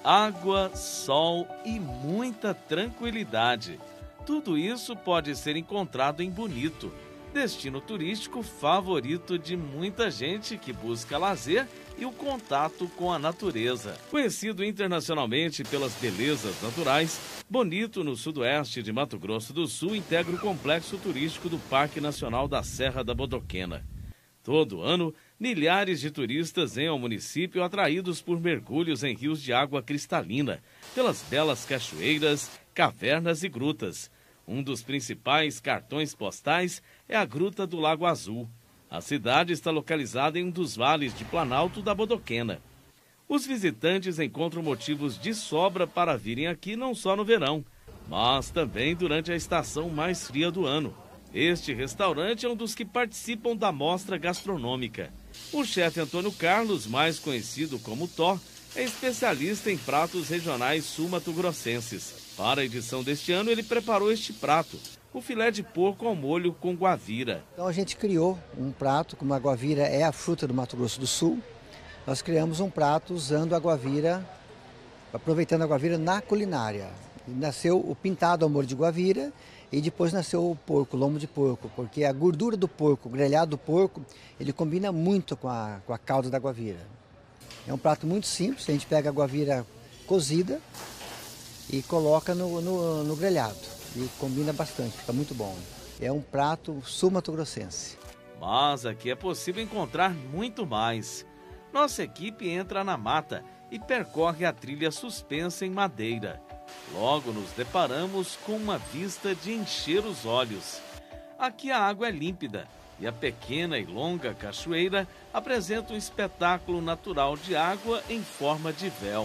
Água, sol e muita tranquilidade. Tudo isso pode ser encontrado em Bonito, destino turístico favorito de muita gente que busca lazer e o contato com a natureza. Conhecido internacionalmente pelas belezas naturais, Bonito, no sudoeste de Mato Grosso do Sul, integra o complexo turístico do Parque Nacional da Serra da Bodoquena. Todo ano, milhares de turistas vêm ao município atraídos por mergulhos em rios de água cristalina, pelas belas cachoeiras, cavernas e grutas. Um dos principais cartões postais é a Gruta do Lago Azul. A cidade está localizada em um dos vales de Planalto da Bodoquena. Os visitantes encontram motivos de sobra para virem aqui não só no verão, mas também durante a estação mais fria do ano. Este restaurante é um dos que participam da mostra gastronômica. O chefe Antônio Carlos, mais conhecido como Tó, é especialista em pratos regionais sul-mato-grossenses. Para a edição deste ano, ele preparou este prato, o filé de porco ao molho com guavira. Então a gente criou um prato, como a guavira é a fruta do Mato Grosso do Sul, nós criamos um prato usando a guavira, aproveitando a guavira na culinária. Nasceu o pintado ao molho de guavira e depois nasceu o porco, o lombo de porco, porque a gordura do porco, o grelhado do porco, ele combina muito com a calda da guavira. É um prato muito simples, a gente pega a guavira cozida e coloca no grelhado. E combina bastante, fica muito bom. É um prato sul-mato-grossense. Mas aqui é possível encontrar muito mais. Nossa equipe entra na mata e percorre a trilha suspensa em madeira. Logo nos deparamos com uma vista de encher os olhos. Aqui a água é límpida e a pequena e longa cachoeira apresenta um espetáculo natural de água em forma de véu.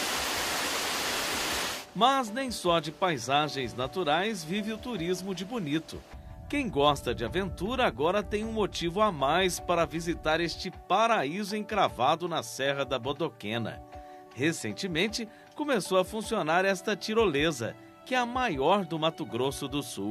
Mas nem só de paisagens naturais vive o turismo de Bonito. Quem gosta de aventura agora tem um motivo a mais para visitar este paraíso encravado na Serra da Bodoquena. Recentemente, começou a funcionar esta tirolesa, que é a maior do Mato Grosso do Sul.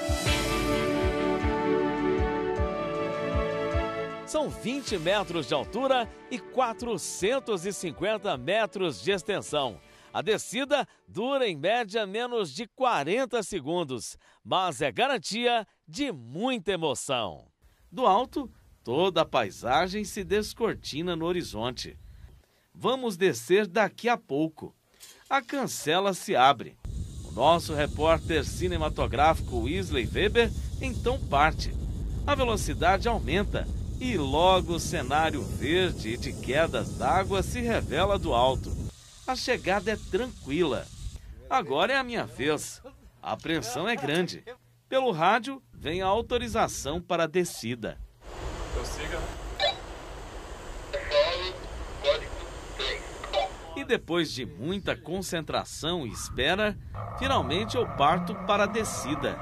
São 20 metros de altura e 450 metros de extensão. A descida dura em média menos de 40 segundos, mas é garantia de muita emoção. Do alto, toda a paisagem se descortina no horizonte. Vamos descer daqui a pouco. A cancela se abre. O nosso repórter cinematográfico Wesley Weber então parte. A velocidade aumenta e logo o cenário verde e de quedas d'água se revela do alto. A chegada é tranquila. Agora é a minha vez. A pressão é grande. Pelo rádio, vem a autorização para a descida. E depois de muita concentração e espera, finalmente eu parto para a descida.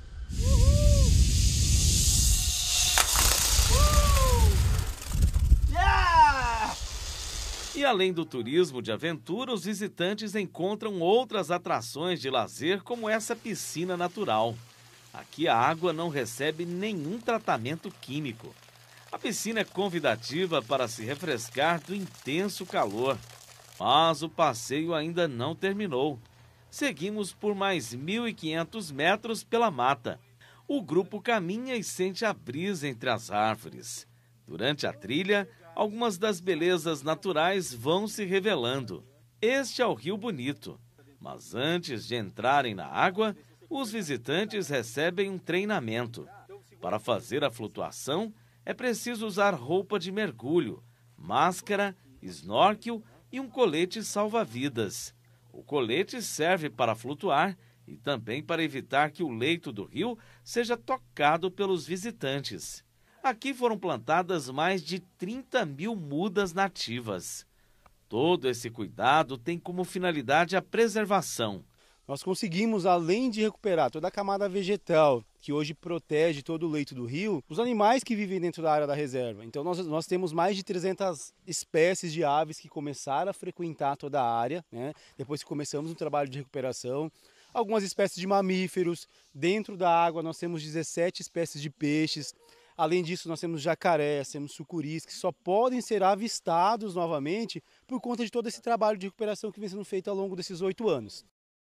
E além do turismo de aventura, os visitantes encontram outras atrações de lazer, como essa piscina natural. Aqui a água não recebe nenhum tratamento químico. A piscina é convidativa para se refrescar do intenso calor. Mas o passeio ainda não terminou. Seguimos por mais 1.500 metros pela mata. O grupo caminha e sente a brisa entre as árvores. Durante a trilha, algumas das belezas naturais vão se revelando. Este é o Rio Bonito. Mas antes de entrarem na água, os visitantes recebem um treinamento. Para fazer a flutuação, é preciso usar roupa de mergulho, máscara, snorkel e um colete salva-vidas. O colete serve para flutuar e também para evitar que o leito do rio seja tocado pelos visitantes. Aqui foram plantadas mais de 30 mil mudas nativas. Todo esse cuidado tem como finalidade a preservação. Nós conseguimos, além de recuperar toda a camada vegetal, que hoje protege todo o leito do rio, os animais que vivem dentro da área da reserva. Então nós temos mais de 300 espécies de aves que começaram a frequentar toda a área, né? Depois que começamos um trabalho de recuperação. Algumas espécies de mamíferos. Dentro da água nós temos 17 espécies de peixes. Além disso, nós temos jacarés, temos sucuris, que só podem ser avistados novamente por conta de todo esse trabalho de recuperação que vem sendo feito ao longo desses 8 anos.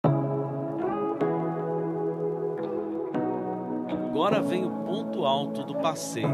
Agora vem o ponto alto do passeio,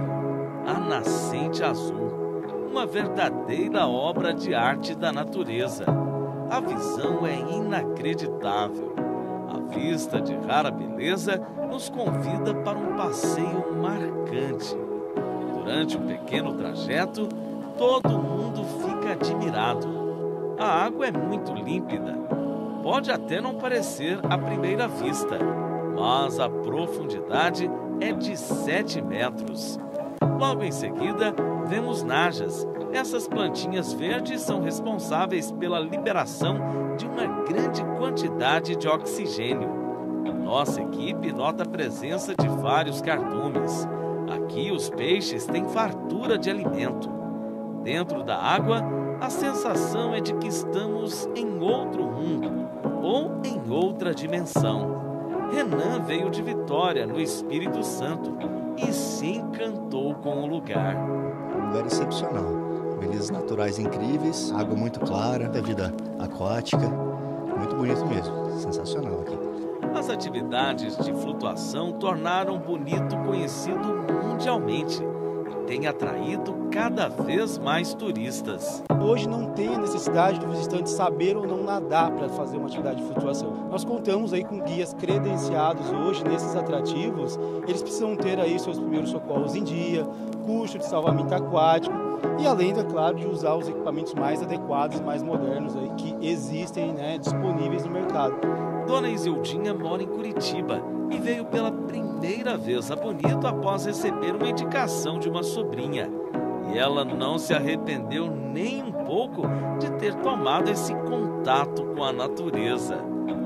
a Nascente Azul, uma verdadeira obra de arte da natureza. A visão é inacreditável. A vista de rara beleza nos convida para um passeio marcante. Durante o pequeno trajeto, todo mundo fica admirado. A água é muito límpida. Pode até não parecer à primeira vista, mas a profundidade é de 7 metros. Logo em seguida, vemos najas. Essas plantinhas verdes são responsáveis pela liberação de uma grande quantidade de oxigênio. Nossa equipe nota a presença de vários cardumes. Aqui os peixes têm fartura de alimento. Dentro da água, a sensação é de que estamos em outro mundo ou em outra dimensão. Renan veio de Vitória, no Espírito Santo, e se encantou com o lugar. Um lugar excepcional. Belezas naturais incríveis, água muito clara, da vida aquática. Muito bonito mesmo, sensacional aqui. As atividades de flutuação tornaram Bonito conhecido mundialmente e tem atraído cada vez mais turistas. Hoje não tem a necessidade do visitante saber ou não nadar para fazer uma atividade de flutuação. Nós contamos aí com guias credenciados hoje nesses atrativos. Eles precisam ter aí seus primeiros socorros em dia, curso de salvamento aquático e além, é claro, de usar os equipamentos mais adequados e mais modernos aí que existem, disponíveis no mercado. Dona Isildinha mora em Curitiba e veio pela primeira vez a Bonito após receber uma indicação de uma sobrinha. E ela não se arrependeu nem um pouco de ter tomado esse contato com a natureza.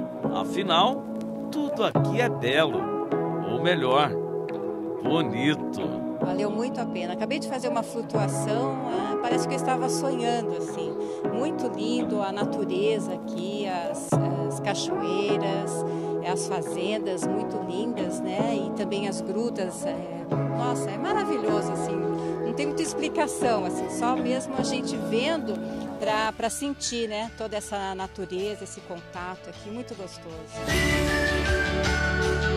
Afinal, tudo aqui é belo, ou melhor, bonito. Valeu muito a pena. Acabei de fazer uma flutuação, parece que eu estava sonhando, assim. Muito lindo a natureza aqui, as cachoeiras, as fazendas muito lindas, né? E também as grutas. Nossa, é maravilhoso, assim. Não tem muita explicação, assim, só mesmo a gente vendo para sentir, toda essa natureza, esse contato aqui, muito gostoso.